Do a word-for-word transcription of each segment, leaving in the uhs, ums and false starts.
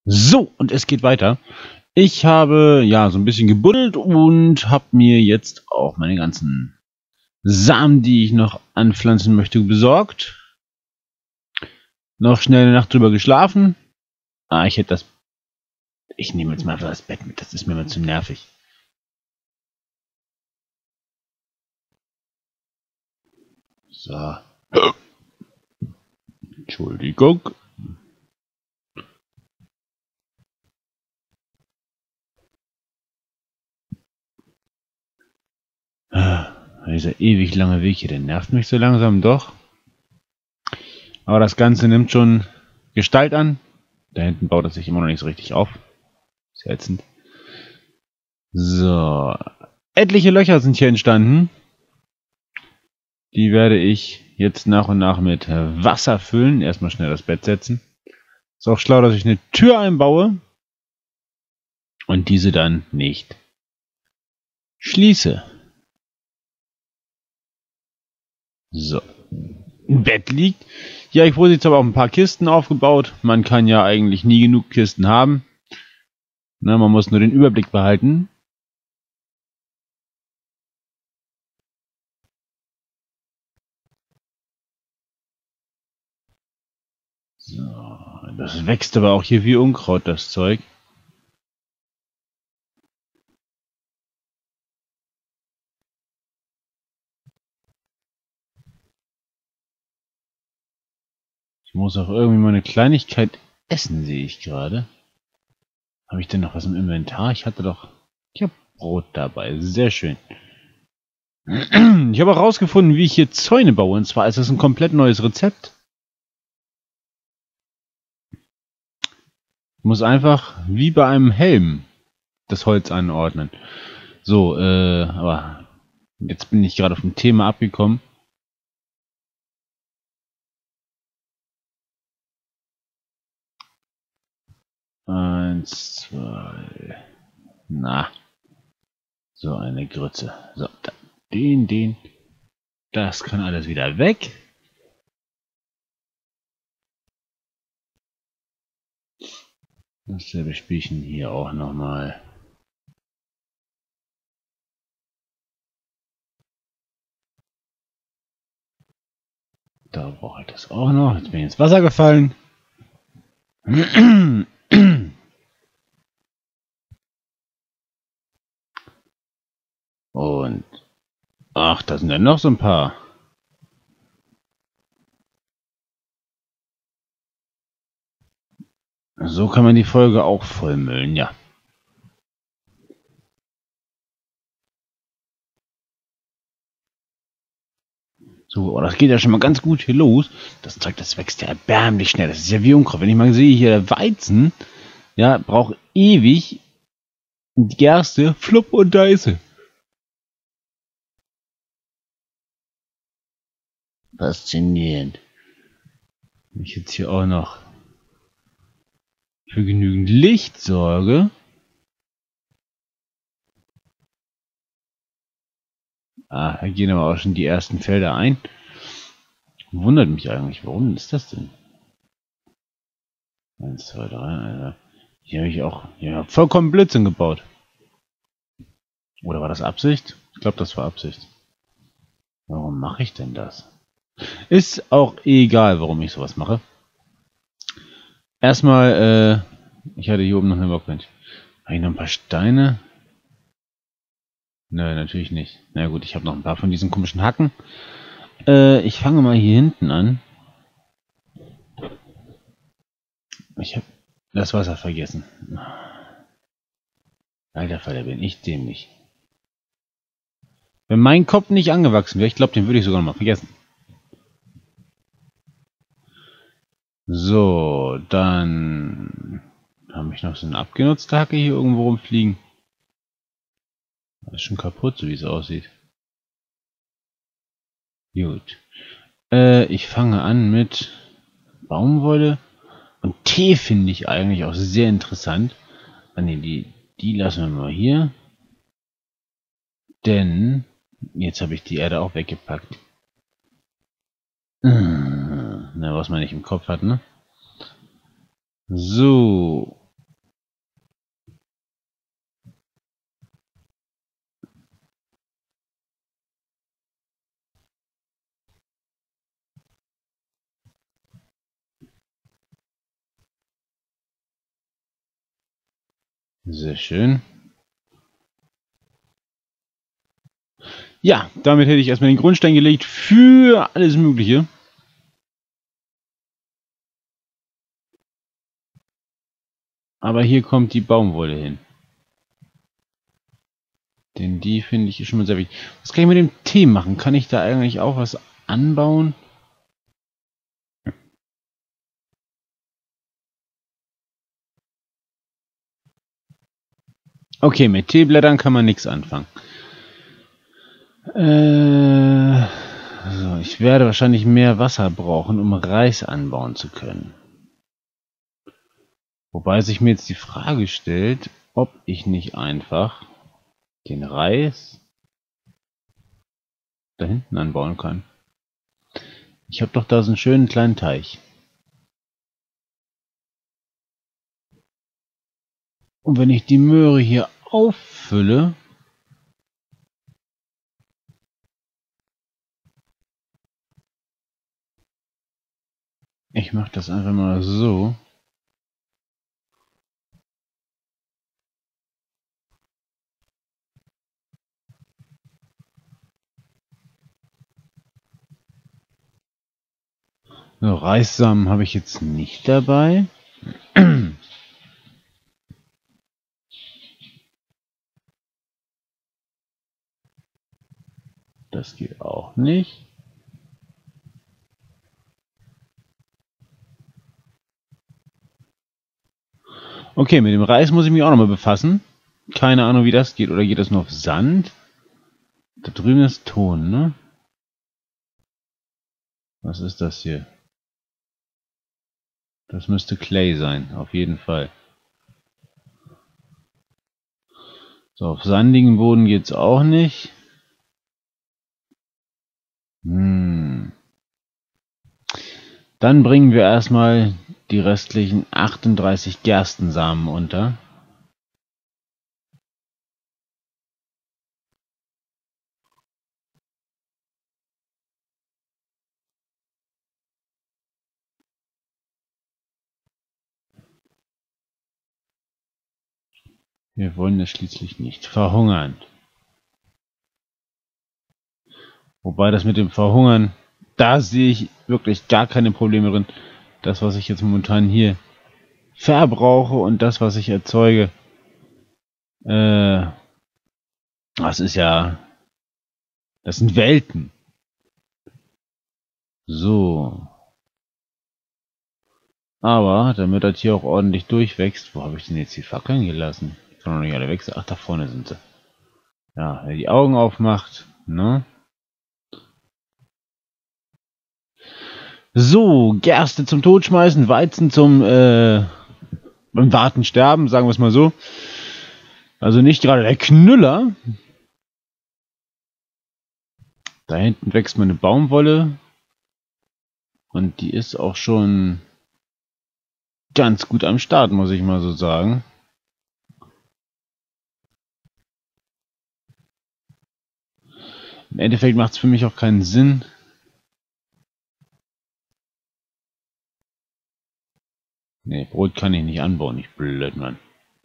So, und es geht weiter. Ich habe ja so ein bisschen gebuddelt und habe mir jetzt auch meine ganzen Samen, die ich noch anpflanzen möchte, besorgt. Noch schnell eine Nacht drüber geschlafen. Ah, ich hätte das... Ich nehme jetzt mal einfach das Bett mit, das ist mir mal zu nervig. So. Entschuldigung. Dieser ewig lange Weg hier, der nervt mich so langsam doch. Aber das Ganze nimmt schon Gestalt an. Da hinten baut es sich immer noch nicht so richtig auf. Sehr ätzend. So. Etliche Löcher sind hier entstanden. Die werde ich jetzt nach und nach mit Wasser füllen. Erstmal schnell das Bett setzen. Ist auch schlau, dass ich eine Tür einbaue. Und diese dann nicht schließe. So. Im Bett liegt. Ja, ich wurde jetzt aber auch ein paar Kisten aufgebaut. Man kann ja eigentlich nie genug Kisten haben. Na, man muss nur den Überblick behalten. So, das wächst aber auch hier wie Unkraut, das Zeug. Ich muss auch irgendwie mal eine Kleinigkeit essen, sehe ich gerade. Habe ich denn noch was im Inventar? Ich hatte doch... Ich habe Brot dabei. Sehr schön. Ich habe auch herausgefunden, wie ich hier Zäune baue. Und zwar ist das ein komplett neues Rezept. Ich muss einfach, wie bei einem Helm, das Holz anordnen. So, äh, aber jetzt bin ich gerade vom Thema abgekommen. Eins, zwei... Na. So eine Grütze. So, da, den, den. Das kann alles wieder weg. Dasselbe Spielchen hier auch nochmal. Da brauche ich das auch noch. Jetzt bin ich ins Wasser gefallen. Und ach, da sind ja noch so ein paar. So kann man die Folge auch vollmüllen, ja. So, oh, das geht ja schon mal ganz gut hier los. Das Zeug, das wächst ja erbärmlich schnell. Das ist ja wie Unkraut. Wenn ich mal sehe, hier der Weizen, ja, braucht ewig die Gerste, flupp und da ist sie. Faszinierend. Wenn ich jetzt hier auch noch für genügend Licht sorge. Ah, da gehen aber auch schon die ersten Felder ein. Wundert mich eigentlich, warum ist das denn? Eins, zwei, drei, Alter. Hier habe ich auch ja, vollkommen Blödsinn gebaut. Oder war das Absicht? Ich glaube, das war Absicht. Warum mache ich denn das? Ist auch egal, warum ich sowas mache. Erstmal, äh, ich hatte hier oben noch eine Workbench. Habe ich noch ein paar Steine? Nö, natürlich nicht. Na gut, ich habe noch ein paar von diesen komischen Hacken. Äh, ich fange mal hier hinten an. Ich habe das Wasser vergessen. Alter Falter, bin ich dämlich. Wenn mein Kopf nicht angewachsen wäre, ich glaube, den würde ich sogar noch mal vergessen. So, dann habe ich noch so eine abgenutzte Hacke hier irgendwo rumfliegen. Das ist schon kaputt, so wie es aussieht. Gut. Äh, ich fange an mit Baumwolle. Und Tee finde ich eigentlich auch sehr interessant. Ah ne, die, die lassen wir mal hier. Denn jetzt habe ich die Erde auch weggepackt. Na, was man nicht im Kopf hat, ne? So. Sehr schön. Ja, damit hätte ich erstmal den Grundstein gelegt für alles Mögliche. Aber hier kommt die Baumwolle hin. Denn die finde ich schon mal sehr wichtig. Was kann ich mit dem Tee machen? Kann ich da eigentlich auch was anbauen? Okay, mit Teeblättern kann man nichts anfangen. Äh, so, ich werde wahrscheinlich mehr Wasser brauchen, um Reis anbauen zu können. Wobei sich mir jetzt die Frage stellt, ob ich nicht einfach den Reis da hinten anbauen kann. Ich habe doch da so einen schönen kleinen Teich. Und wenn ich die Möhre hier auffülle, ich mache das einfach mal so. So, Reissamen habe ich jetzt nicht dabei. Das geht auch nicht. Okay, mit dem Reis muss ich mich auch nochmal befassen. Keine Ahnung, wie das geht. Oder geht das nur auf Sand? Da drüben ist Ton, ne? Was ist das hier? Das müsste Clay sein, auf jeden Fall. So, auf sandigem Boden geht's auch nicht. Hm. Dann bringen wir erstmal die restlichen achtunddreißig Gerstensamen unter. Wir wollen ja schließlich nicht verhungern. Wobei das mit dem Verhungern, da sehe ich wirklich gar keine Probleme drin. Das, was ich jetzt momentan hier verbrauche und das, was ich erzeuge, äh, das ist ja, das sind Welten. So. Aber, damit das hier auch ordentlich durchwächst, wo habe ich denn jetzt die Fackeln gelassen? Ich kann noch nicht alle wechseln. Ach, da vorne sind sie. Ja, wer die Augen aufmacht, ne? So, Gerste zum Totschmeißen, Weizen zum äh, beim Warten sterben, sagen wir es mal so. Also nicht gerade der Knüller. Da hinten wächst meine Baumwolle. Und die ist auch schon ganz gut am Start, muss ich mal so sagen. Im Endeffekt macht es für mich auch keinen Sinn. Ne, Brot kann ich nicht anbauen, ich blöd, Mann.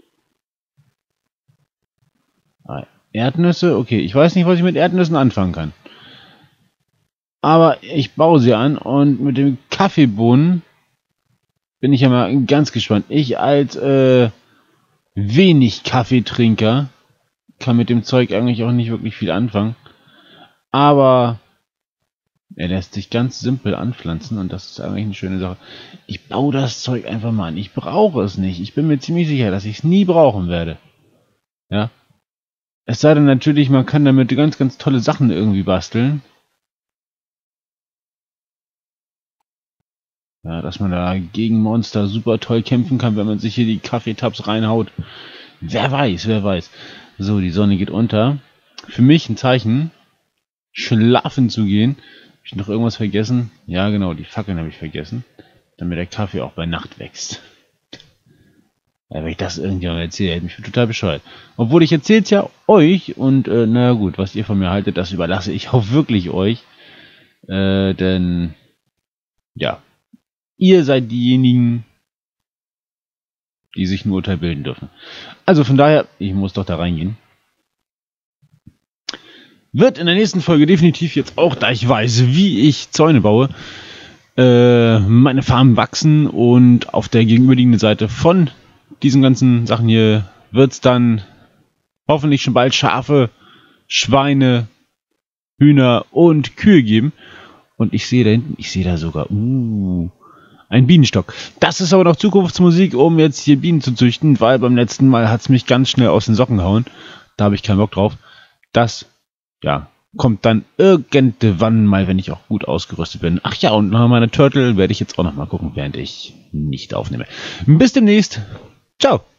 Ah, Erdnüsse? Okay, ich weiß nicht, was ich mit Erdnüssen anfangen kann. Aber ich baue sie an und mit dem Kaffeebohnen bin ich ja mal ganz gespannt. Ich als äh, wenig Kaffeetrinker kann mit dem Zeug eigentlich auch nicht wirklich viel anfangen. Aber er lässt sich ganz simpel anpflanzen und das ist eigentlich eine schöne Sache. Ich baue das Zeug einfach mal an. Ich brauche es nicht. Ich bin mir ziemlich sicher, dass ich es nie brauchen werde. Ja. Es sei denn natürlich, man kann damit ganz, ganz tolle Sachen irgendwie basteln. Ja, dass man da gegen Monster super toll kämpfen kann, wenn man sich hier die Kaffeetabs reinhaut. Wer weiß, wer weiß. So, die Sonne geht unter. Für mich ein Zeichen, schlafen zu gehen. Habe ich noch irgendwas vergessen? Ja, genau, die Fackeln habe ich vergessen. Damit der Kaffee auch bei Nacht wächst. Ja, wenn ich das irgendjemandem erzähle, hätte mich total bescheuert. Obwohl ich erzähle es ja euch und äh, naja gut, was ihr von mir haltet, das überlasse ich auch wirklich euch. Äh, denn ja, ihr seid diejenigen, die sich ein Urteil bilden dürfen. Also von daher, ich muss doch da reingehen. Wird in der nächsten Folge definitiv jetzt auch, da ich weiß, wie ich Zäune baue, äh, meine Farmen wachsen und auf der gegenüberliegenden Seite von diesen ganzen Sachen hier wird es dann hoffentlich schon bald Schafe, Schweine, Hühner und Kühe geben. Und ich sehe da hinten, ich sehe da sogar, uh, ein Bienenstock. Das ist aber noch Zukunftsmusik, um jetzt hier Bienen zu züchten, weil beim letzten Mal hat es mich ganz schnell aus den Socken gehauen. Da habe ich keinen Bock drauf. Das, ja, kommt dann irgendwann mal, wenn ich auch gut ausgerüstet bin. Ach ja, und nach meiner Turtle werde ich jetzt auch noch mal gucken, während ich nicht aufnehme. Bis demnächst. Ciao.